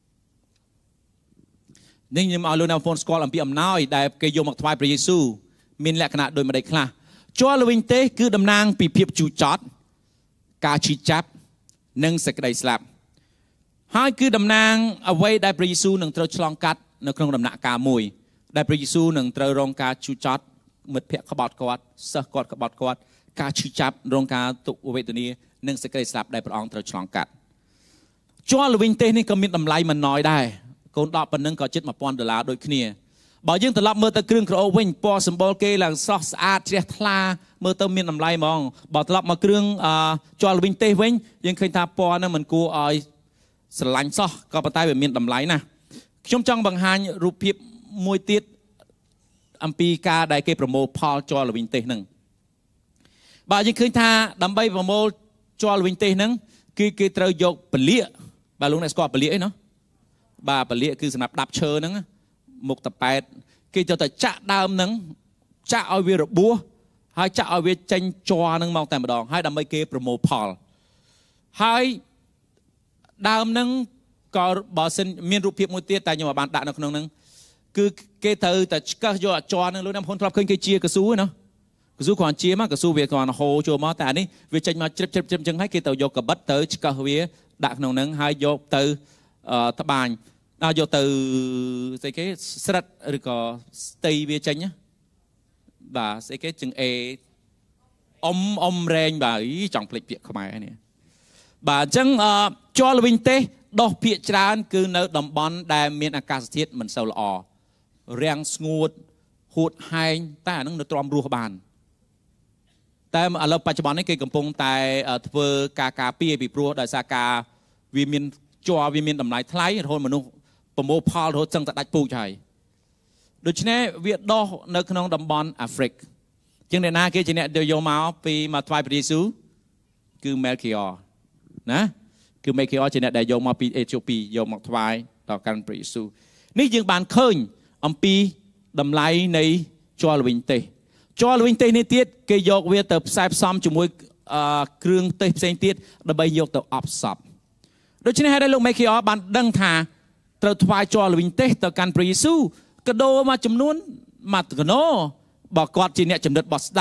នេះខ្ញុំឲ្យលោកអ្នកបងប្អូនស្គាល់អំពីអំណោយដែលគេយកមកថ្វាយព្រះយេស៊ូវមានលក្ខណៈដូចម្ដេចខ្លះជ័រល្វីងទេសគឺតំណាងពីភាពជូរចត់ការឈឺចាប់និងសេចក្តីស្លាប់ហើយគឺតំណាងអ្វីដែលព្រះយេស៊ូវនឹងត្រូវឆ្លងកាត់នៅក្នុងដំណាក់កាលមួយដែលព្រះយេស៊ូវនឹងត្រូវរងការជូរចត់មិត្តភក្តិក្បត់គាត់សិស្សគាត់ក្បត់គាត់ការឈឺចាប់រងការទុក្ខវេទនានិងសេចក្តីស្លាប់ដែលព្រះអង្គត្រូវឆ្លងកាត់ជ័រល្វីងទេសនេះក៏មានតម្លៃមិនណយដែរកូនដកប៉ុណ្ណឹងក៏ជិត$1000ដូចគ្នាបើយើងត្រឡប់មើលទៅគ្រឿងក្រអូបវិញពណ៌សម្បុរគេឡើងស្រស់ស្អាតជ្រះថ្លាមើលទៅមានតម្លៃហ្មងបើត្រឡប់មកគ្រឿងជ័រល្វីងទេសវិញយើងឃើញថាពណ៌ហ្នឹងមិនគួរឲ្យស្រឡាញ់សោះក៏ប៉ុន្តែវាមានតម្លៃណាស់ខ្ញុំចង់បង្ហាញរូបភាពមួយទៀតអំពីការដែលគេប្រមូលផលជ័រល្វីងទេសហ្នឹងបើយើងឃើញថាដើម្បីប្រមូលជ័រល្វីងទេសហ្នឹងគឺគេត្រូវយកពលាកបាទលោកអ្នកស្គាល់ពលាកអីណោះបាទពលាកគឺសម្រាប់ដាប់ឈើហ្នឹងមុខតប៉ែតគេចូលតែចាក់ដើមហ្នឹងចាក់ឲ្យវារបួសហើយចាក់ឲ្យវាចេញជ័រហ្នឹងមកតែម្ដងហើយដើម្បីគេប្រមូលផលហើយដើមហ្នឹងក៏បើសិនមានរូបភាពមួយទៀតតែខ្ញុំបានដាក់នៅក្នុងហ្នឹងគឺគេត្រូវតែឆ្កឹះយកជ័រហ្នឹងលោកអ្នកបងប្អូនធ្លាប់ឃើញគេជាកស៊ូណាកស៊ូគ្រាន់ជាមកកស៊ូវាគ្រាន់ហូរចូលមកតែអានេះវាចេញមកជ្រិបអញ្ចឹងហើយគេទៅយកកបិតទៅឆ្កឹះវាដាក់ក្នុងហ្នឹងហើយយកទៅត្បាញយកទៅស្អីគេស្រិតឬក៏ស្ទៃវាចេញណាបាទស្អីគេជើងអេអ៊ំរែងបាទចង់ភ្លេចពាក្យខ្មែរនេះបាទអញ្ចឹងជ័រល្វីងទេសដុះភាគច្រើនគឺនៅតំបន់ដែលមានអាកាសធាតុមិនសូវល្អរាំងស្ងួតហួតហែងតែអានឹងនៅទ្រាំរស់បានតែឥឡូវបច្ចុប្បន្ននេះគេកំពុងតែធ្វើការការពារពីព្រោះដោយសារការវាមានជ័រវាមានតម្លៃថ្លៃរហូតមនុស្សប្រមូលផលរហូតចង់តែដាច់ពូជហើយដូច្នេះវាដុះនៅក្នុងតំបន់អាហ្វ្រិកជាងអ្នកណាគេជាអ្នកយកមកពីមកថ្វាយព្រះយេស៊ូវគឺ Melchior ណាគឺ Melchior ជាអ្នកដែលយកមកពីអេធីអូពីយកមកថ្វាយដល់កាន់ព្រះយេស៊ូវនេះយើងបានឃើញអំពីតម្លៃនៃជ័រល្វីងទេសជ័រល្វីងទេសនេះទៀតគេយកវាទៅផ្សាយផ្សំជាមួយគ្រឿងទេសផ្សេងទៀតដើម្បីយកទៅអបសពដូច្នេះហើយដែលលោក Melchior បានដឹងថាត្រូវថ្វាយជ័រល្វីងទេសទៅកាន់ព្រះយេស៊ូវកដោមួយចំនួនមកកណោបើគាត់ជាអ្នកចំណិតរបស់ស្ដេច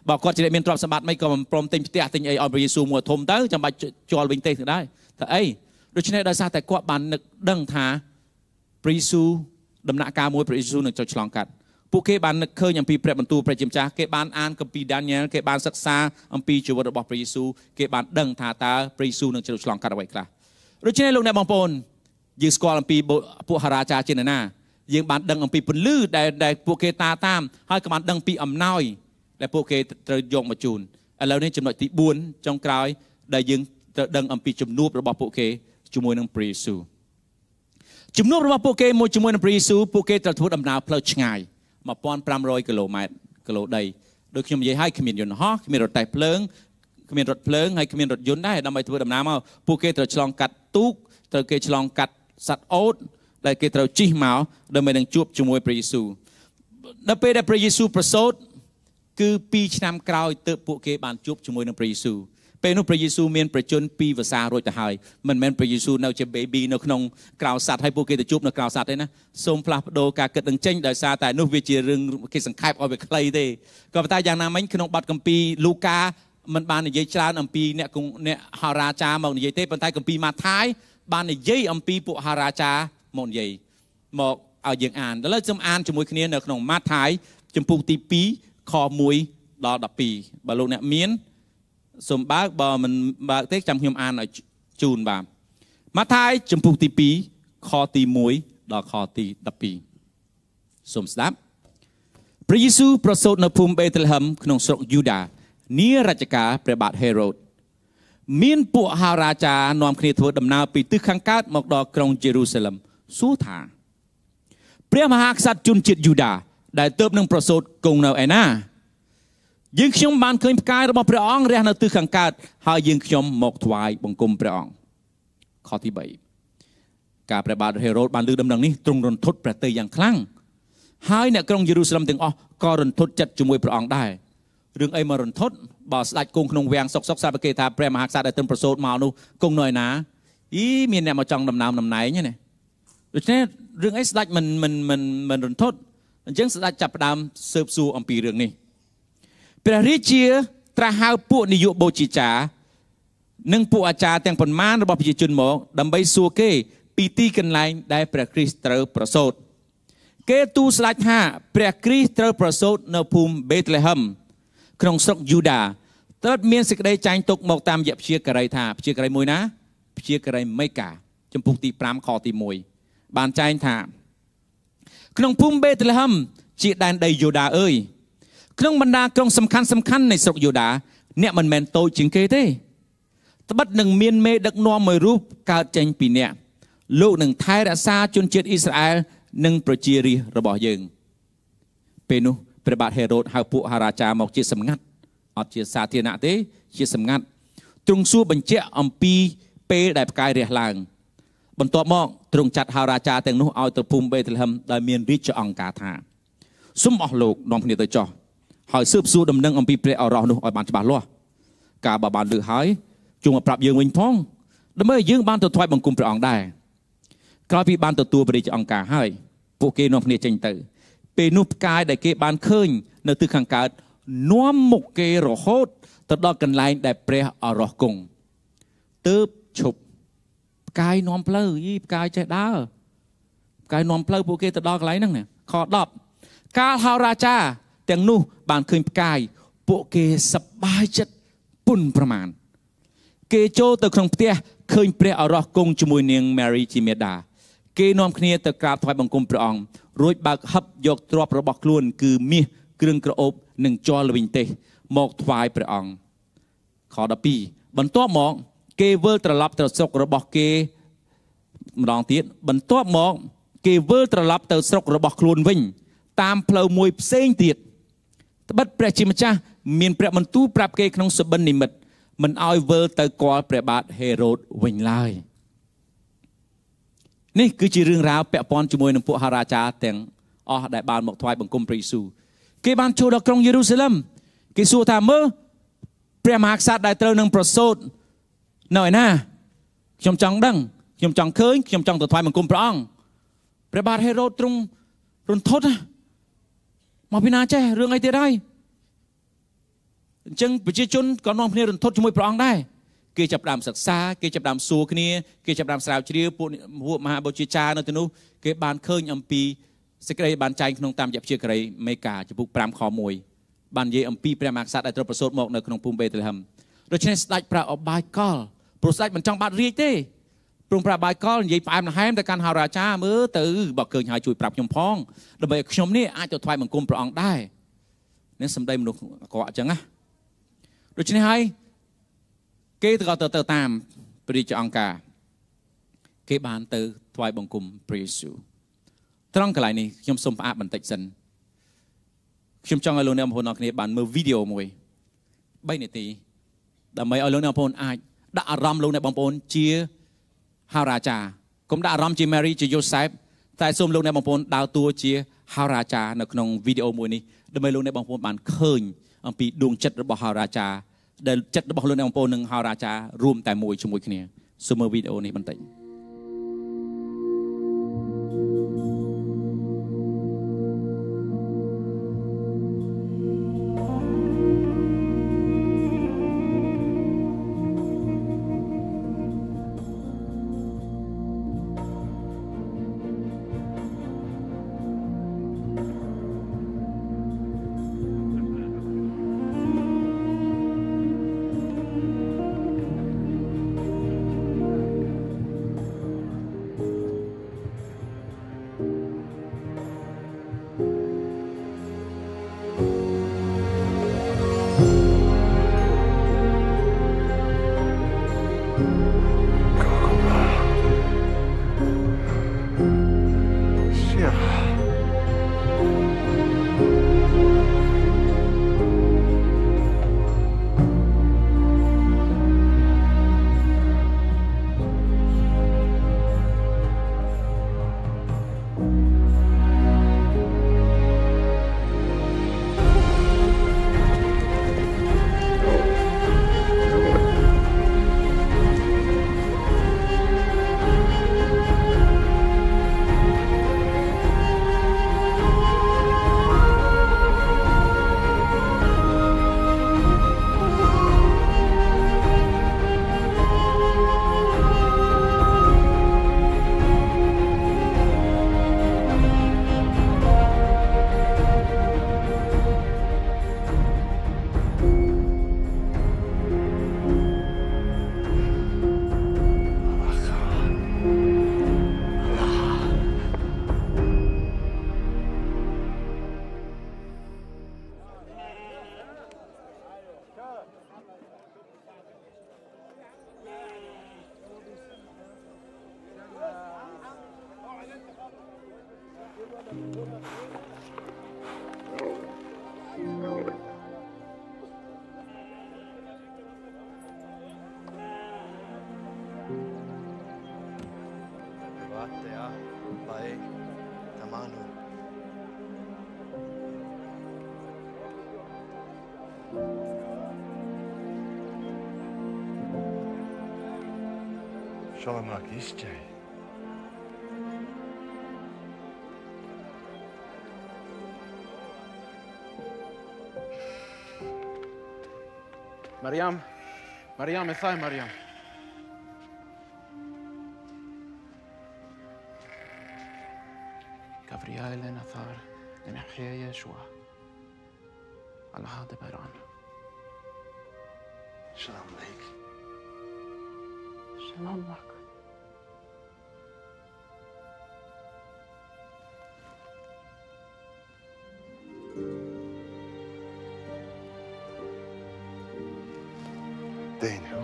บอกគាត់ជាអ្នកមានទ្រព្យសម្បត្តិមិនក៏ព្រមទិញផ្ទះទិញអីឲ្យព្រះយេស៊ូវមួយធំទៅចាំបាច់ជាល់វិញទេដែរតែអីដូច្នេះដោយសារតែគាត់បាននឹកដឹងថាព្រះយេស៊ូវដំណាក់កាលមួយព្រះយេស៊ូវនឹងចូលឆ្លងកាត់ពួកគេបាននឹកឃើញអំពីព្រះបន្ទូលព្រះជាម្ចាស់គេបានអានគម្ពីរដានីយ៉ែលគេបានសិក្សាអំពីជីវិតរបស់ព្រះយេស៊ូវគេបានដឹងថាតើព្រះយេស៊ូវនឹងចូលឆ្លងកាត់អ្វីខ្លះដូច្នេះលោកអ្នកបងប្អូនយើងស្គាល់អំពីពួកហារាចារ្យជាណាយើងបានដឹងអំពីពន្លឺដែលពួកគេតាមហើយក៏បានដឹងពីអំណោយដែលពួកគេត្រូវយកមកជូនឥឡូវនេះចំណុចទី4ចុងក្រោយដែលយើងត្រូវដឹងអំពីជំនួបរបស់ពួកគេជាមួយនឹងព្រះយេស៊ូវជំនួបរបស់ពួកគេមួយជាមួយនឹងព្រះយេស៊ូវពួកគេត្រូវធ្វើដំណើរផ្លូវឆ្ងាយ1500គីឡូម៉ែត្រគីឡូដីដូចខ្ញុំនិយាយឲ្យគ្មានយន្តហោះគ្មានរថតែភ្លើងគ្មានរថភ្លើងហើយគ្មានរថយន្តដែរដើម្បីធ្វើដំណើរមកពួកគេត្រូវឆ្លងកាត់ទូកត្រូវគេឆ្លងកាត់សត្វអូតដែលគេត្រូវជិះមកដើម្បីនឹងជួបជាមួយព្រះយេស៊ូវដល់ពេលដែលព្រះយេស៊ូវប្រសូតគឺ2ឆ្នាំក្រោយទើបពួកគេបានជួបជាមួយនឹងព្រះយេស៊ូវពេលនោះព្រះយេស៊ូវមានប្រជជន2វស្សារួចទៅហើយមិនមែនព្រះយេស៊ូវនៅជា baby នៅក្នុងក្រៅសត្វហើយពួកគេទៅជួបនៅក្រៅសត្វទេណាសូមផ្លាស់ប្ដូរការគិតនឹងចេញដោយសារតែនោះវាជារឿងគេសង្ខេបឲ្យវាខ្លីទេក៏ប៉ុន្តែយ៉ាងណាមិញក្នុងបទគម្ពីរលូកាមិនបាននិយាយច្រើនអំពីអ្នកហារាចារ្យមកនិយាយទេប៉ុន្តែគម្ពីរម៉ាថាយបាននិយាយអំពីពួកហារាចារ្យមកនិយាយមកឲ្យយើងអានឥឡូវសូមអានជាមួយគ្នានៅក្នុងម៉ាថាយចំពុកទី2ខ1ដល់12បើលោកអ្នកមានសូមបើកបើមិនបើកទេចាំខ្ញុំអានឲ្យជូនបាទម៉ាថាយចំពុកទី2ខទី1ដល់ខទី12សូមស្ដាប់ព្រះយេស៊ូវប្រសូតនៅភូមិបេតលេហឹមក្នុងស្រុកយូដានារជ្ជកាលព្រះបាទហេរ៉ូតមានពួកហារាចារ្យនាំគ្នាធ្វើដំណើរពីទិសខាងកើតមកដល់ក្រុងយេរូសាឡឹមសួរថាព្រះមហាក្សត្រជនជាតិយូដាដែលទើបនឹងប្រសូតគង់នៅឯណាយើងខ្ញុំបានឃើញផ្កាយរបស់ព្រះអង្គរះនៅទិសខាងកើតហើយយើងខ្ញុំមកថ្វាយបង្គំព្រះអង្គខទី3ការព្រះបាទហេរ៉ូតបានលើកដំណឹងនេះទ្រង់រន្ធត់ព្រះទ័យយ៉ាងខ្លាំងហើយអ្នកក្រុងយេរូសាឡឹមទាំងអស់ក៏រន្ធត់ចិត្តជាមួយព្រះអង្គដែររឿងអីមករន្ធត់បើស្ដេចគង់ក្នុងវាំងសុកសាប់គេថាព្រះមហាក្សត្រដែលទើបប្រសូតមកនោះគង់នៅឯណាមានអ្នកមកចង់ដំណើរតំណែងណាដូច្នេះរឿងអីស្ដេចមិនរន្ធត់អញ្ចឹងស្ដេចចាប់ផ្ដើមស៊ើបសួរអំពីរឿងនេះព្រះរាជាត្រាស់ហៅពួកនាយកបូជាចារ្យនិងពួកអាចារ្យទាំងប៉ុន្មានរបស់ប្រជាជនមកដើម្បីសួរគេពីទីកន្លែងដែលព្រះគ្រីស្ទត្រូវប្រសូតគេទូលស្ដេចថាព្រះគ្រីស្ទត្រូវប្រសូតនៅភូមិបេតលេហឹមក្នុងស្រុកយូដាត្រូវមានសេចក្តីចែងទុកមកតាមរយៈព្យាការីថាព្យាការីមួយណាព្យាការីមេកាចំពុកទី5ខទី1បានចែងថាក្នុងភូមិបេតលេហឹមជាដែនដីយូដាអើយក្នុងបណ្ដាក្រុងសំខាន់នៃស្រុកយូដាអ្នកមិនមែនតូចជាងគេទេត្បិតនឹងមានមេដឹកនាំមួយរូបកើតចេញពីអ្នកលោកនឹងថែរក្សាជនជាតិអ៊ីស្រាអែលនិងប្រជារាស្ត្ររបស់យើងពេលនោះព្រះបាទហេរ៉ូតហៅពួកហារាចារ្យមកជាសម្ងាត់អត់ជាសាធារណៈទេជាសម្ងាត់ទ្រង់សួរបញ្ជាក់អំពីពេលដែលផ្កាយរះឡើងបន្ទាប់មកទ្រង់ចាត់ហារាចារ្យទាំងនោះឲ្យទៅភូមិបេតលេហឹមដែលមានរាជអង្គការថាសូមអស់លោកនាំគ្នាទៅចោះហើយស៊ើបសួរដំណឹងអំពីព្រះអរោះនោះឲ្យបានច្បាស់លាស់ការបើបានលើហើយជួងមកប្រាប់យើងវិញផងដើម្បីយើងបានទៅថ្វាយបង្គំព្រះអង្គដែរក្រោយពីបានទទួលព្រះរាជអង្គការហើយពួកគេនាំគ្នាចេញទៅពេលនោះផ្កាយដែលគេបានឃើញនៅទិសខាងកើតនាំមុខគេរហូតទៅដល់កន្លែងដែលព្រះអរោះគង់ទើបឈប់ផ្កាយនាំផ្លូវផ្កាយចេះដើរផ្កាយនាំផ្លូវពួកគេទៅដល់កន្លែងហ្នឹងណាខ10កាលហារាចារ្យទាំងនោះបានឃើញផ្កាយពួកគេសប្បាយចិត្តពុនប្រមាណគេចូលទៅក្នុងផ្ទះឃើញព្រះអរោះគង់ជាមួយនាង Mary ជាមាតាគេនាំគ្នាទៅក្រាបថ្វាយបង្គំព្រះអង្គរួចបើកហឹបយកទ្រព្យរបស់ខ្លួនគឺមាសគ្រឿងក្រអូបនិងជ័រល្វីងទេសមកថ្វាយព្រះអង្គខ12បន្ទាប់មកគេវិលត្រឡប់ទៅស្រុករបស់គេម្ដងទៀតបន្ទាប់មកគេវិលត្រឡប់ទៅស្រុករបស់ខ្លួនវិញតាមផ្លូវមួយផ្សេងទៀតត្បិតព្រះជាម្ចាស់មានព្រះបន្ទូលប្រាប់គេក្នុងសុបិននិមិត្តមិនឲ្យវិលទៅគាល់ព្រះបាទហេរ៉ូតវិញឡើយនេះគឺជារឿងរ៉ាវពាក់ព័ន្ធជាមួយនឹងពួកហារាចារ្យទាំងអស់ដែលបានមកថ្វាយបង្គំព្រះយេស៊ូវគេបានចូលដល់ក្រុងយេរូសាឡឹមគេសួរថាមើលព្រះមហាក្សត្រដែលត្រូវនឹងប្រសូតនៅឯណាខ្ញុំចង់ដឹងខ្ញុំចង់ឃើញខ្ញុំចង់ទៅថ្វាយបង្គំព្រះអង្គព្រះបាទហេរ៉ូតទ្រង់រន្ធត់មកពីណាចេះរឿងអីទៀតហើយចឹងប្រជាជនក៏នាំគ្នារន្ធត់ជាមួយព្រះអង្គដែរគេចាប់ផ្ដើមសិក្សាគេចាប់ផ្ដើមសួរគ្នាគេចាប់ផ្ដើមស្រាវជ្រាវពួកមហាបូជាចារនៅទីនោះគេបានឃើញអំពីសេចក្តីបានចែងក្នុងតាមយៈព្យាការីមេកាចំពុក5ខ1បាននិយាយអំពីព្រះមហាក្សត្រដែលត្រូវប្រសូតមកនៅក្នុងភូមិបេតលេហឹមដូច្នេះស្ដេចប្រាអបាយកលព្រោះស្ដេចមិនចង់បាត់រាជទេព្រោះប្រាបាយកលនិយាយផ្អែមល្ហែមទៅកាន់ហោរាចាមើលទៅបើឃើញហើយជួយប្រាប់ខ្ញុំផងដើម្បីឲ្យខ្ញុំនេះអាចទៅថ្វាយបង្គំព្រះអង្គដែរនេះសម្ដីមនុស្សអាក្រក់អញ្ចឹងណាដូច្នេះហើយគេក៏ទៅតាមព្រះរាជអង្គការគេបានទៅថ្វាយបង្គំព្រះយេស៊ូវត្រង់កន្លែងនេះខ្ញុំសូមផ្អាកបន្តិចសិនខ្ញុំចង់ឲ្យលោកអ្នកបងប្អូនអរគ្នាបានមើលវីដេអូមួយ3នាទីដើម្បីឲ្យលោកអ្នកបងប្អូនអាចដាក់អារម្មណ៍លោកអ្នកបងប្អូនជាហោរាចាកុំដាក់អារម្មណ៍ជា Mary ជា Joseph តែសូមលោកអ្នកបងប្អូនដើរតួជាហោរាចានៅក្នុងវីដេអូមួយនេះដើម្បីលោកអ្នកបងប្អូនបានឃើញអំពីដួងចិត្តរបស់ហោរាចាដែលចិត្តរបស់លោកអ្នកបងប្អូននិងហោរាចារួមតែមួយជាមួយគ្នាសូមមើលវីដេអូនេះបន្តិច
Vatea by Tamanu.
Shalom Rakishche.
مريم ازاي مريم كبريائيل نثار لنحيا يشوع على هذا بران
Shalom Lake.
سلام لك
Daniel.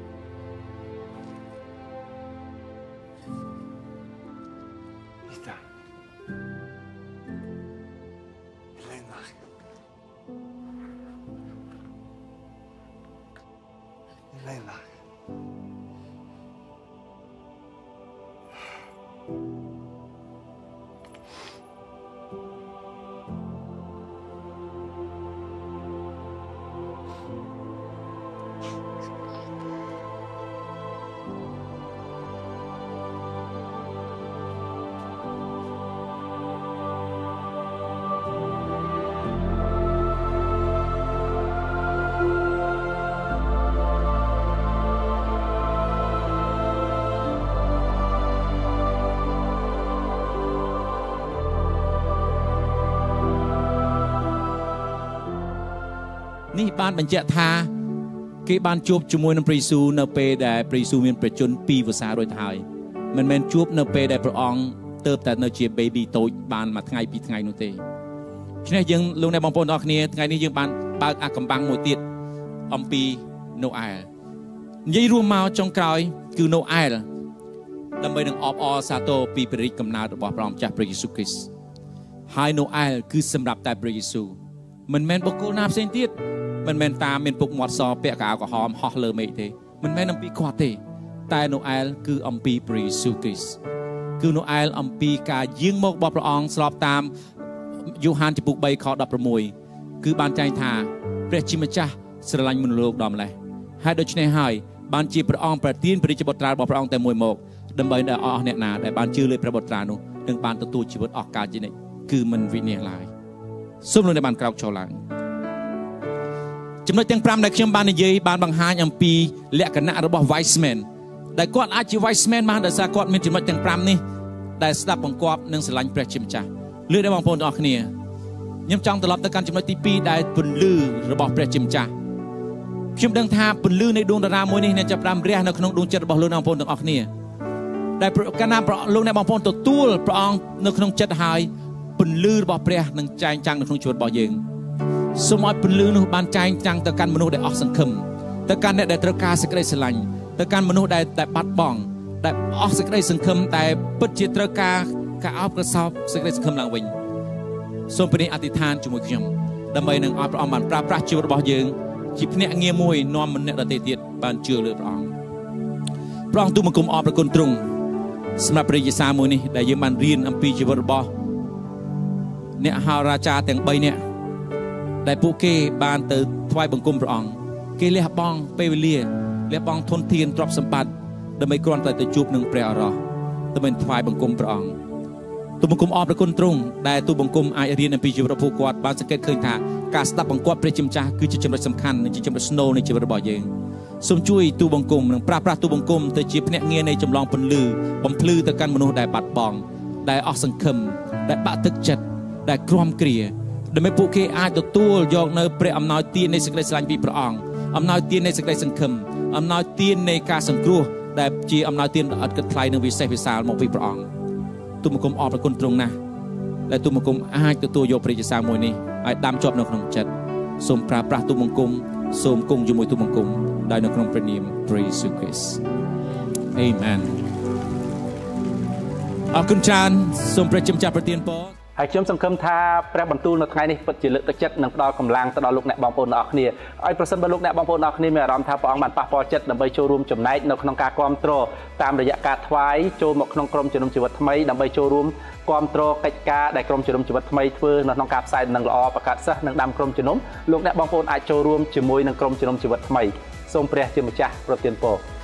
Está.
នេះបានបញ្ជាក់ថាគេបានជួបជាមួយនឹងព្រះយេស៊ូវនៅពេលដែលព្រះយេស៊ូវមានប្រជជន2វស្សារួចទៅហើយមិនមែនជួបនៅពេលដែលព្រះអង្គទៅតែនៅជា baby តូចបានមួយថ្ងៃ2ថ្ងៃនោះទេឆ្នេះយើងលោកអ្នកបងប្អូនទាំងអស់គ្នាថ្ងៃនេះយើងបានបើកអាកំបាំងមួយទៀតអំពីណូអែលនិយាយរួមមកចុងក្រោយគឺណូអែលដើម្បីនឹងអបអរសាទរពីព្រះរាជកំណើតរបស់ព្រះម្ចាស់ព្រះយេស៊ូវគ្រីស្ទហើយណូអែលគឺសម្រាប់តែព្រះយេស៊ូវមិនមែនបុគ្គលណាផ្សេងទៀតមិនមែនតាមមានពុកមាត់សពាក់កៅអៅក្រហមហោះលើមេឃទេមិនមែនអំពីគាត់ទេតែណូអែលគឺអំពីព្រះយេស៊ូវគ្រីស្ទគឺណូអែលអំពីការយាងមករបស់ព្រះអង្គស្របតាមយូហានចំពុក3ខ16គឺបានចែងថាព្រះជាម្ចាស់ស្រឡាញ់មនុស្សលោកដល់ម្លេះហើយដូច្នេះហើយបានជាព្រះអង្គប្រទានព្រះរាជបុត្រារបស់ព្រះអង្គតែមួយមកដើម្បីឲ្យអស់អ្នកណាដែលបានជឿលើព្រះបុត្រានោះនឹងបានទទួលជីវិតអស់កលជានិច្ចគឺមិនវិនាសឡើយសូមលោកអ្នកបានក្រោកឈរឡើងចំណុចទាំង5ដែលខ្ញុំបាននិយាយបានបង្ហាញអំពីលក្ខណៈរបស់ wise man ដែលគាត់អាចជា wise man បានដោយសារគាត់មានចំណុចទាំង5នេះដែលស្ដាប់បង្គាប់និងស្រឡាញ់ព្រះជាម្ចាស់លើកដល់បងប្អូនទាំងអស់គ្នាខ្ញុំចង់ត្រឡប់ទៅកាន់ចំណុចទី2ដែលពន្លឺរបស់ព្រះជាម្ចាស់ខ្ញុំដឹងថាពន្លឺនៃដួងតារាមួយនេះនឹងចាប់ផ្ដើមរះនៅក្នុងដួងចិត្តរបស់លោកអ្នកបងប្អូនទាំងអស់គ្នាដែលកាលណាលោកអ្នកបងប្អូនទទួលព្រះអង្គនៅក្នុងចិត្តហើយពន្លឺរបស់ព្រះនឹងចែងចាំងនៅក្នុងជីវិតរបស់យើងសូមឲ្យពន្លឺនោះបានចែងចាំងទៅកាន់មនុស្សដែលអស់សង្ឃឹមទៅកាន់អ្នកដែលត្រូវការសេចក្តីស្រឡាញ់ទៅកាន់មនុស្សដែលបាត់បង់ដែលអស់សេចក្តីសង្ឃឹមតែពិតជាត្រូវការអោបក្រសោបសេចក្តីសង្ឃឹមឡើងវិញសូមព្រះអធិដ្ឋានជាមួយខ្ញុំដើម្បីនឹងឲ្យព្រះអង្គបានប្រើប្រាស់ជីវិតរបស់យើងជាភ្នាក់ងារមួយនាំម្នាក់ដទៃទៀតបានជឿលើព្រះអង្គទូលបង្គំអរព្រគុណទ្រង់សម្រាប់ព្រះយេសាមួយនេះដែលយើងបានរៀនអំពីជីវិតរបស់អ្នកហោរាចាទាំង3នាក់ដែលពួកគេបានទៅថ្វាយបង្គំព្រះអង្គគេលះបង់ពេលវេលាលះបង់ធនធានទ្រព្យសម្បត្តិដើម្បីគ្រាន់តែទៅជួបនឹងព្រះអរោះដើម្បីថ្វាយបង្គំព្រះអង្គទូលបង្គំអរព្រគុណទ្រង់ដែលទូលបង្គំអាចរៀនអំពីជីវិតរបស់ពួកគាត់បានសង្កេតឃើញថាការស្ដាប់បង្គាប់ព្រះជាម្ចាស់គឺជាចំណុចសំខាន់និងជាចំណុចស្នូលនៃជីវិតរបស់យើងសូមជួយទូលបង្គំនិងប្រើប្រាស់ទូលបង្គំទៅជាភ្នាក់ងារនៃចម្លងពន្លឺបំភ្លឺទៅកាន់មនុស្សដែលបាត់បង់ដែលអស់សង្ឃឹមដែលបាក់ទឹកចិត្តដែលគ្រាំគ្រាដើម្បីពួកគេអាចទទួលយកនៅព្រះអំណោយទាននៃសេចក្តីស្រឡាញ់ពីព្រះអង្គអំណោយទាននៃសេចក្តីសង្ឃឹមអំណោយទាននៃការសង្គ្រោះដែលជាអំណោយទានដ៏ឥតគិតថ្លៃនិងវិសេសវិសាលមកពីព្រះអង្គទូលបង្គំអរព្រគុណទ្រង់ណាស់ដែលទូលបង្គំអាចទទួលយកព្រះយេសាមួយនេះឲ្យដាំជាប់នៅក្នុងចិត្តសូមប្រើប្រាស់ទូលបង្គំសូមគង់ជាមួយទូលបង្គំដោយនៅក្នុងព្រះនាមព្រះយេស៊ូវគ្រីស្ទអាមែនអរគុណច្រើនសូមព្រះជាម្ចាស់ប្រទានពរហើយខ្ញុំសង្ឃឹមថាព្រះបន្ទូលនៅថ្ងៃនេះពិតជាលើកទឹកចិត្តនិងផ្ដល់កម្លាំងទៅដល់លោកអ្នកបងប្អូនទាំងអស់គ្នាឲ្យប្រសិនបើលោកអ្នកបងប្អូនទាំងអស់គ្នាមានអារម្មណ៍ថាព្រះអង្គបានប៉ះពាល់ចិត្តដើម្បីចូលរួមចំណែកនៅក្នុងការគាំទ្រតាមរយៈការថ្វាយចូលមកក្នុងក្រុមជំនុំជីវិតថ្មីដើម្បីចូលរួមគាំទ្រកិច្ចការដែលក្រុមជំនុំជីវិតថ្មីធ្វើនៅក្នុងការផ្សាយនឹងល្អបង្កើតសិស្សនិងដាំក្រុមជំនុំលោកអ្នកបងប្អូនអាចចូលរួមជាមួយនឹងក្រុមជំនុំជីវិតថ្មីសូមព្រះជាម្ចាស់ប្រទានពរ